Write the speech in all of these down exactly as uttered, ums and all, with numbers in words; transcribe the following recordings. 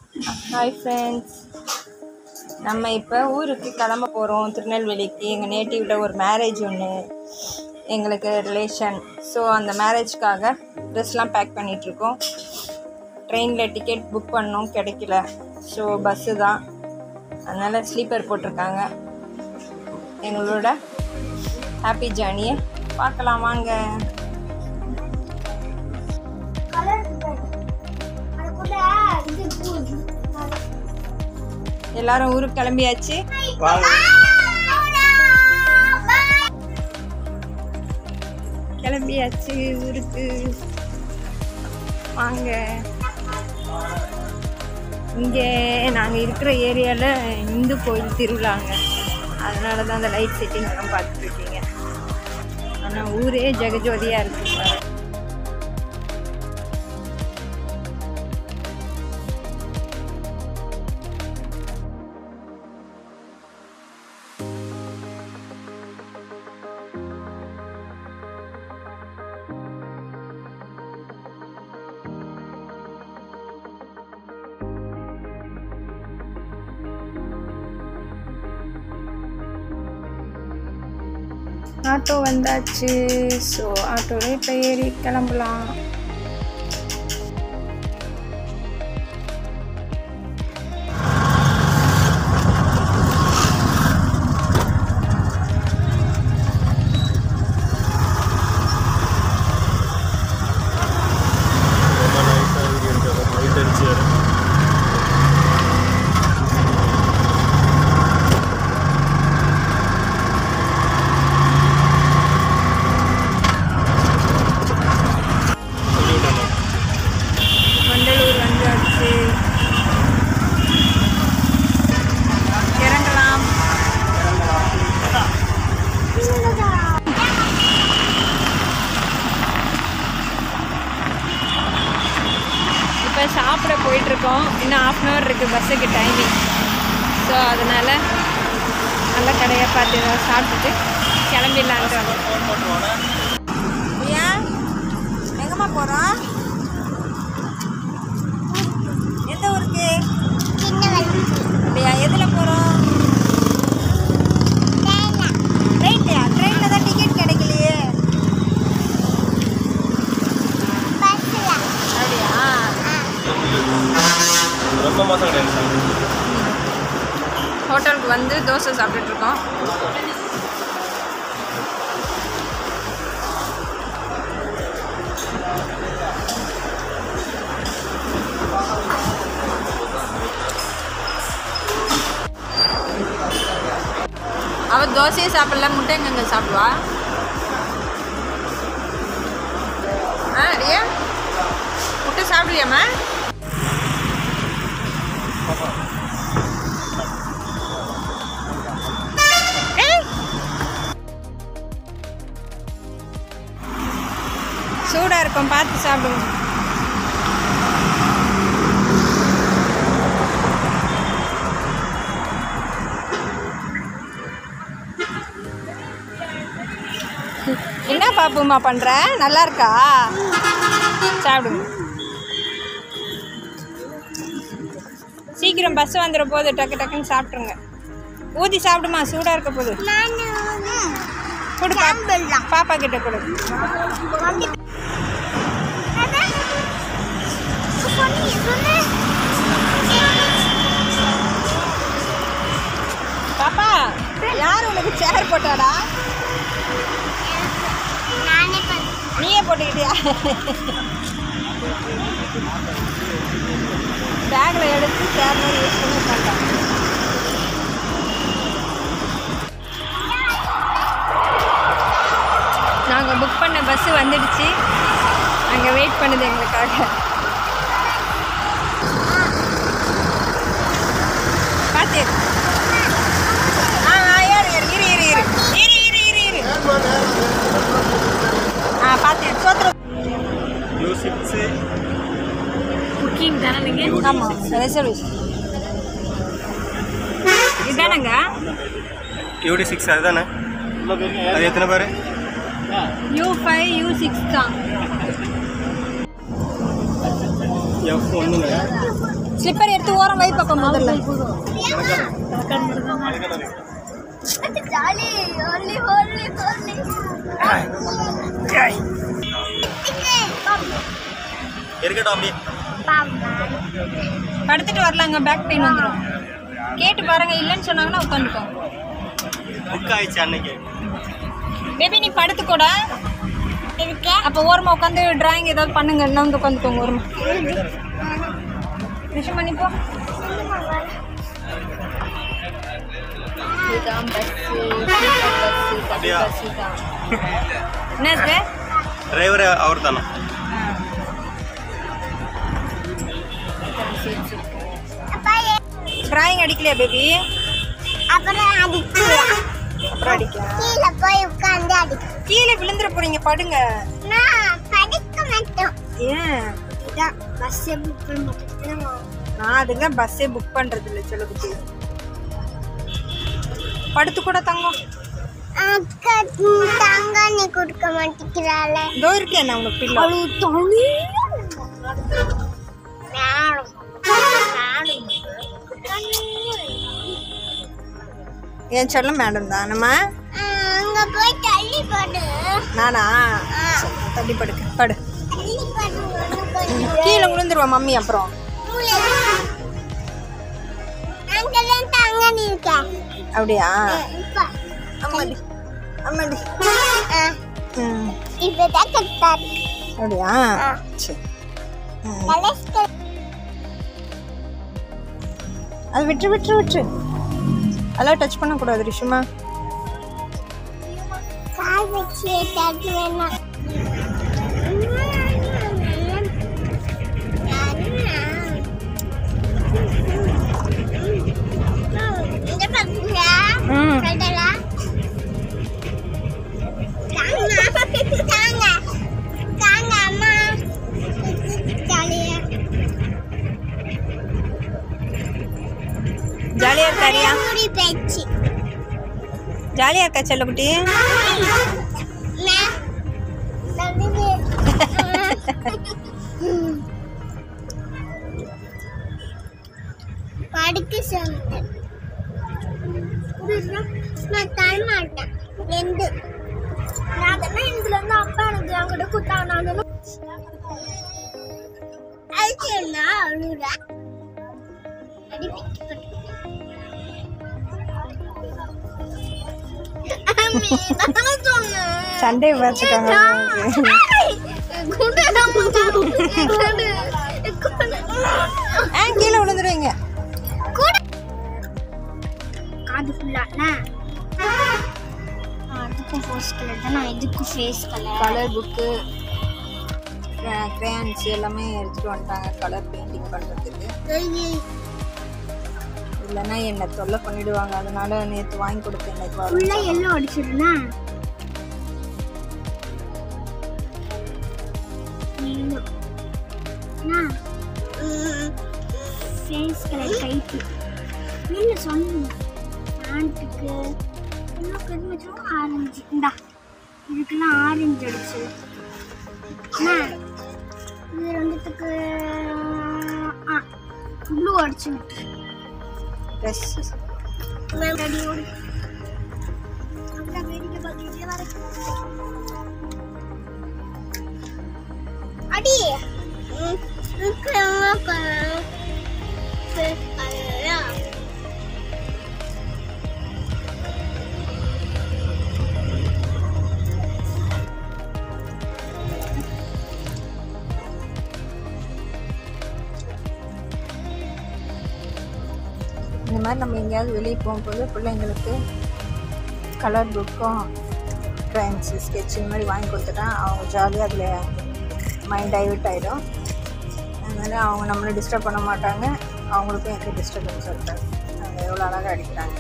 Hi friends, நம்ம இப்போ ஊருக்கு கிளம்ப போகிறோம். திருநெல்வேலிக்கு எங்கள் நேட்டிவில் ஒரு மேரேஜ் ஒன்று எங்களுக்கு ரிலேஷன். ஸோ அந்த மேரேஜ்க்காக ட்ரெஸ்லாம் பேக் பண்ணிகிட்ருக்கோம். ட்ரெயினில் டிக்கெட் புக் பண்ணோம், கிடைக்கல. ஸோ பஸ்ஸு தான், அதனால் ஸ்லீப்பர் போட்டிருக்காங்க. எங்களோட ஹாப்பி ஜேர்னியை பார்க்கலாம் வாங்க. எல்லாரும் ஊருக்கு கிளம்பியாச்சு. கிளம்பியாச்சு ஊருக்கு வாங்க. இங்கே நாங்கள் இருக்கிற ஏரியாவில் இந்து கோயில் திருவிழாங்க, அதனால தான் அந்த லைட் செட்டிங்லாம் பார்த்துட்ருக்கீங்க. ஆனால் ஊரே ஜெகஜோதியாக இருக்குது பாரு. ஆட்டோ வந்தாச்சு. ஸோ ஆட்டோவில் இப்போ ஏறி கிளம்பலாம். இப்போ சாப்பிட போயிட்டுருக்கோம். இன்னும் ஹாஃப் அன் ஹவர் இருக்குது பஸ்ஸுக்கு டைமிங். ஸோ அதனால் நல்ல கடையாக பார்த்து ஏதாவது சாப்பிட்டுட்டு கிளம்பிடலான்ட்டு வந்தோம். ஏன் எங்கம்மா போகிறோம்? எந்த ஊருக்கு? அப்படியா? எதில் போகிறோம்? ட்ரெயின்லையா? ட்ரெயினில் தான் டிக்கெட் கிடைக்கலையே. ஹோட்டலுக்கு வந்து தோசை சாப்பிட்டுட்ருக்கோம். அவள் தோசையை சாப்பிடல, முட்டைங்க சாப்பிடுவா. ஆ ரியா, முட்டை சாப்பிடுறியாம்மா? சூடாக இருக்கும், பார்த்து சாப்பிடுவோம். என்ன பாப்புமா பண்ணுற? நல்லா இருக்கா? சாப்பிடுங்க. சீக்கிரம் பஸ் வந்துட போது, டக்கு டக்குன்னு சாப்பிட்ருங்க. ஊதி சாப்பிடுமா, சூடாக இருக்க போது. கொடு, பாப்பா கிட்ட கொடு. பாப்பா, யார் உனக்கு சேர் போட்டாடா? நீயே போட்டுக்கிட்டியா? பேக்கில் எடுத்து சேர் மாதிரி யூஸ் பண்ணி மாட்டாங்க. நாங்கள் புக் பண்ண பஸ்ஸு வந்துடுச்சு. அங்கே வெயிட் பண்ணுது எங்களுக்காக. பார்த்து ஆ ஏறு ஏறு இரு இரு இரு இரு இரு இரு இரு ஆ பார்த்து சோத்திரம். புக்கிங் தானே நீங்கள்? ஆமாம், ரிசர்வேஷன் இதுதானங்க. யூடி சிக்ஸ் அதுதானே? அது எத்தனை பேர்? யூ ஃபைவ் யூ சிக்ஸ் தான். எஃப் ஒன்றுங்க. ஸ்லிப்பர் எடுத்து ஓரம் வை பக்கம் முதல்ல. படுத்துட்டு வரலாங்க, பேக் பெயின் வந்துடும். கேட்டு பாருங்க, இல்லைன்னு சொன்னாங்கன்னா உட்காந்துக்கோங்க. பேபி நீ படுத்துக்கூட அப்போ ஓரமாக உட்காந்து டிராயிங் ஏதாவது பண்ணுங்க. என்ன வந்து உட்காந்துக்கோங்க ஓரமா. விஷயம் பண்ணிப்போ. இதுதான் பஸ்ஸு, பஸ்ஸு பஸ்ஸு தான். என்ன சார் டிரைவர் அவர் தானே? டிராயிங் அடிக்கலையா பேபி? அப்புறம் அடிக்கலாம். அப்புறம் அடிக்கலாம். கீழே போய் உட்காந்து அடிக்கலாம். கீழே விழுந்துட போறீங்க, படுங்க. நான் படிக்க மாட்டோம். ஏன்? இதான் பஸ்ஸே புக் பண்ண மாட்டேன். நான் அதுங்க பஸ்ஸே புக் பண்றது இல்லை. சொல்லுக்கு படுத்து கூட தங்கம். அக்கா தங்க நீ கொடுக்க மாட்டேங்கிறாள. இதோ இருக்கேன் நான் உனக்கு பிள்ளை. என் சொல்ல மேடம் தான் நம்ம. அங்க போய் தள்ளி படு. நானா? தள்ளி படுக்க படு. தள்ளி படு. கீழே விழுந்துருவா மம்மி. அப்புறம் அங்கெல்லாம் தங்க நீ இருக்க. அப்படியா? அம்மாடி அம்மாடி. ம் இப்பதான் கரெக்டா இருக்கு. அப்படியா? சரி. அது விட்டு விட்டு விட்டு அதெல்லாம் டச் பண்ணக்கூடாது ரிஷுமா. கால் வச்சு தட்டு வேணாம். இங்க பாருங்க. ம் கடலா. தாங்க. தாங்க. தாங்க அம்மா. ஜாலியா. ஜாலியா இருக்காரியா? மூடி பேச்சு. ஜாலியா இருக்கா செல்லக்குட்டி? படுக்க சொன்னேன். நான் தர மாட்டேன். எந்த நான் தானே இதுல இருந்து அப்பா எனக்கு அங்கிட்ட குத்தா நான் அழுச்சா அழுற அடி பிச்சு சண்டே வச்சுக்காங்க. கீழே விழுந்துருவீங்க. காது ஃபுல்லாண்ணா அதுக்கும் ஃபேஸ் கலர் தான். நான் இதுக்கும் face colour. Colour book, crayons எல்லாமே எடுத்துட்டு வந்துட்டாங்க கலர் பெயிண்டிங் பண்ணுறதுக்கு. இல்லைன்னா என்னை தொல்லை பண்ணிடுவாங்க. அதனால நேற்று வாங்கி கொடுத்தேன். ஃபுல்லாக எல்லோ அடிச்சிடுண்ணா. ஃபேஸ் கலர் கைக்கு இல்லை சொன்னேன். பேண்ட்டுக்கு இன்னும் கொஞ்சம் ஆரஞ்சு. இந்தா இதுக்கெல்லாம் ஆரஞ்சு அடிச்சு. அண்ணா இது ரெண்டுத்துக்கு ப்ளூ அடிச்சு விட்டு ட்ரெஸ் மேடியோடு அப்புறம் வேடிக்கை பார்த்துட்டே வர அடி இந்த மாதிரி நம்ம எங்கேயாவது வெளியே போகும்போது பிள்ளைங்களுக்கு கலர் புக்கும் ட்ராயிங்ஸு ஸ்கெட்ச் இந்த மாதிரி வாங்கி கொடுத்துட்டா அவங்க ஜாலியாக அதில் மைண்ட் டைவர்ட் ஆகிடும். அதனால் அவங்க நம்மளை டிஸ்டர்ப் பண்ண மாட்டாங்க, அவங்களுக்கும் எந்த டிஸ்டர்பன்ஸ் இருக்காது. அவங்க எவ்வளோ அழகாக அடிக்கிறாங்க.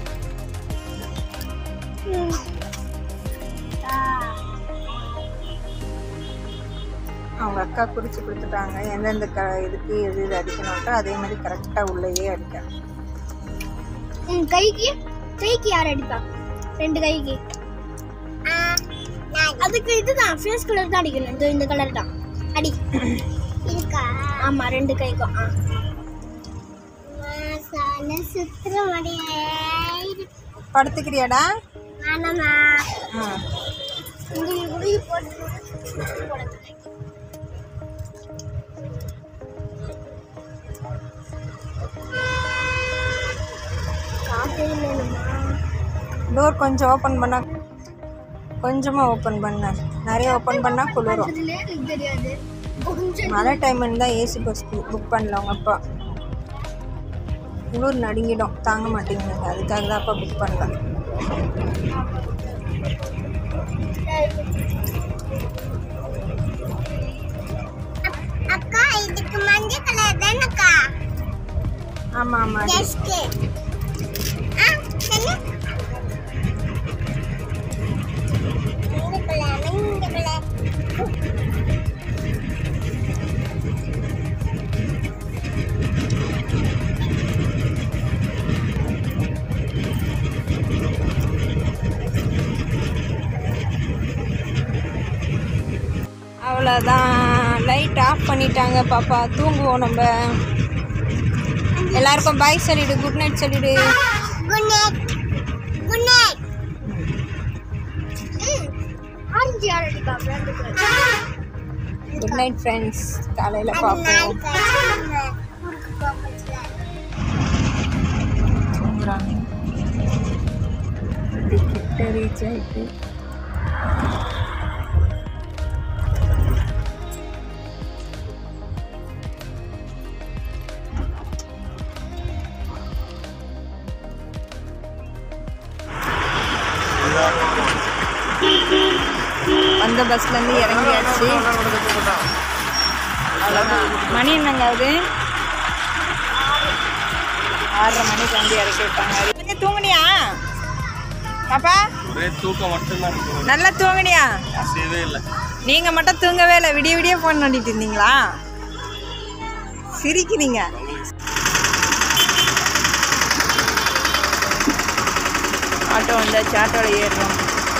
அவங்க அக்கா குறித்து கொடுத்துட்டாங்க எந்தெந்த க இதுக்கு எது இது அடிக்கணும்ட்டோ அதே மாதிரி கரெக்டாக உள்ளேயே அடிக்கணும். கைக்கு கைக்கு யார் அடிப்பா? ரெண்டு கைக்கு. அதுக்கு இதுதான் ஃபேஸ் கலர் தான் அடிக்கணும். இந்த இந்த கலர் தான் அடி இருக்கா? ஆமா ரெண்டு கைக்கும். சால சுத்துற மாதிரியே படுத்துக்கிறியாடா? வேணாமா ஆ இங்க குடி போட்டு காத்து இல்லைமா. டோர் கொஞ்சம் ஓப்பன் பண்ணா, கொஞ்சமாக ஓப்பன் பண்ண, நிறைய ஓப்பன் பண்ணால் குளிரும். எனக்கு தெரியாது. கொஞ்சம் மழை டைம் இருந்தால் ஏசி பஸ் புக் பண்ணல உங்கள் அப்பா. குளிர் நடுங்கிடும், தாங்க மாட்டேங்குது. அதுக்காக தான் அப்பா புக் பண்ணல. அக்கா இதுக்கு மஞ்சள் கலர் தானக்கா? ஆமாம் ஆமாம். எஸ்கே ஆ சொல்லு. மஞ்சள் கலர் மஞ்சள் கலர். அவ்வளோதான், லைட் ஆஃப் பண்ணிட்டாங்க பாப்பா. தூங்குவோம் நம்ம. எல்லாருக்கும் பாய் சொல்லிடு, குட் நைட் சொல்லிடு. Good night good night. ம் ஆரஞ்சு ஆரஞ்சு பாப்பேன். குட் நைட் ஃப்ரெண்ட்ஸ், காலையில் பார்ப்போம். தூங்குறாங்க. கிட்ட ரீச் ஆகிட்டு வந்த பஸ்லேருந்து இறங்கியாச்சு. அவ்வளோதான். மணி என்னங்க ஆகுது? ஆறரை மணிக்கு வந்து இறக்கி விட்டாங்க. தூங்குனியா பாப்பா? ஒரே தூக்கம் மட்டும்தான் இருக்கு. நல்லா தூங்குனியா? அசையவே இல்லை. நீங்கள் மட்டும் தூங்கவே இல்லை, விடிய விடிய ஃபோன் பண்ணிட்டு இருந்தீங்களா? சிரிக்கிறீங்க. ஆட்டோ வந்தாச்சு, ஆட்டோவில் ஏறுறோம்.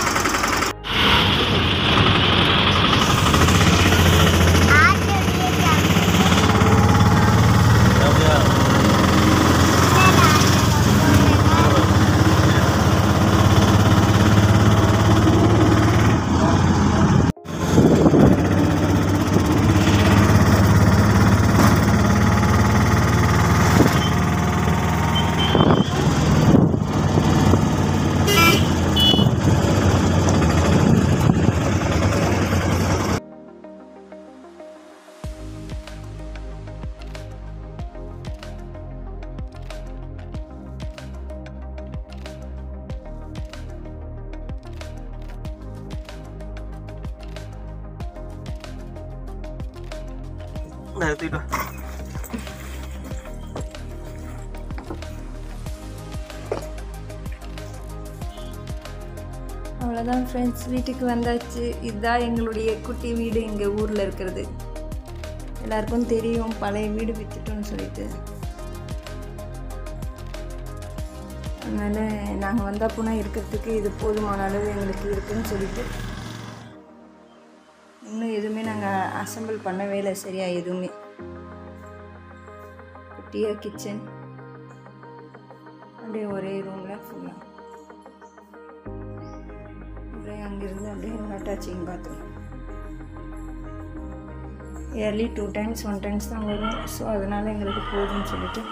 அவ்வளோதான் ஃப்ரெண்ட்ஸ், வீட்டுக்கு வந்தாச்சு. இதுதான் எங்களுடைய குட்டி வீடு இங்கே ஊரில் இருக்கிறது. எல்லாருக்கும் தெரியும், பழைய வீடு விற்றுட்டோன்னு சொல்லிட்டு. அதனால் நாங்கள் வந்தால் போனால் இருக்கிறதுக்கு இது போதுமான அளவு எங்களுக்கு இருக்குதுன்னு சொல்லிட்டு இன்னும் எதுவுமே நாங்கள் அசம்பிள் பண்ணவே இல்லை சரியாக. எதுவுமே குட்டியாக கிச்சன், அப்படியே ஒரே ரூமில் ஃபுல்லாக, அப்படியே அங்கேருந்து அப்படியே attaching bathroom. Yearly two times one times தான் வரும். ஸோ அதனால் எங்களுக்கு போதும்னு சொல்லிட்டு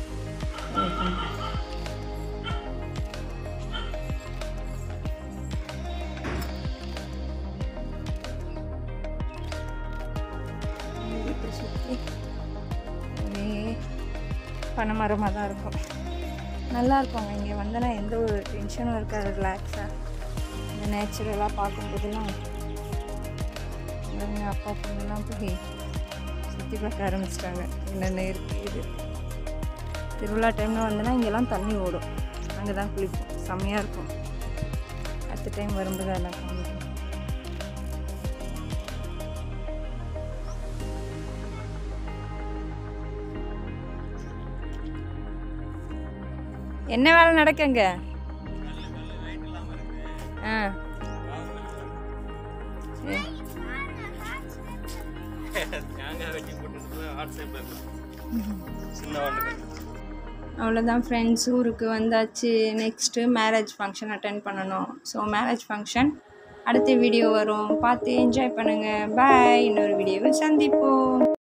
சுற்றி ஒரே பனைமரமாக தான் இருக்கும். நல்லா இருக்குங்க. இங்கே வந்தனா எந்த ஒரு டென்ஷனும் இருக்காது. ரிலாக்ஸாக இந்த நேச்சுரலாக பார்க்கும்போதெல்லாம் எங்கள் அப்பா பொண்ணுலாம் போய் சுற்றி பார்க்க ஆரம்பிச்சிட்டாங்க. என்னென்ன இருக்குது இது. திருவிழா டைமில் வந்தோன்னா இங்கெல்லாம் தண்ணி ஓடும், அங்கே தான் குளிப்போம். செம்மையாக இருக்கும். அடுத்த டைம் வரும்போது அதெல்லாம் காமிக்கும். என்ன வேலை நடக்குங்க? ஆ சரி. அவ்வளோதான் ஃப்ரெண்ட்ஸ், ஊருக்கு வந்தாச்சு. நெக்ஸ்ட்டு மேரேஜ் ஃபங்க்ஷன் அட்டென்ட் பண்ணணும். ஸோ மேரேஜ் ஃபங்க்ஷன் அடுத்த வீடியோ வரும், பார்த்து என்ஜாய் பண்ணுங்கள். பாய். இன்னொரு வீடியோவில் சந்திப்போம்.